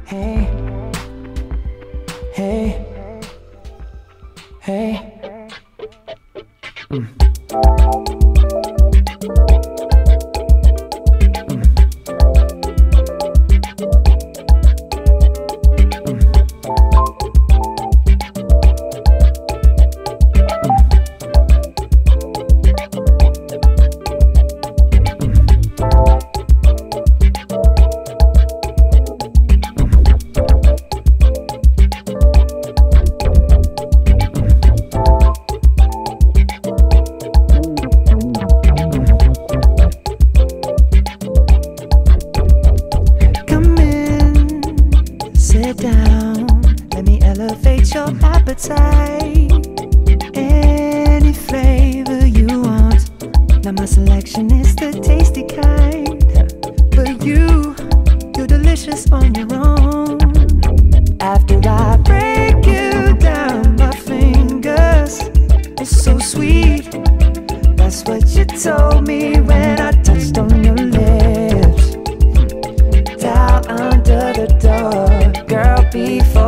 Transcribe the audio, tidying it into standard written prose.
Hey, hey, hey. Sit down, let me elevate your appetite. Any flavor you want, now my selection is the tasty kind. But you're delicious on your own. After I break you down, my fingers, it's so sweet. That's what you told me when I touched on your lips. Down under the door, girl, before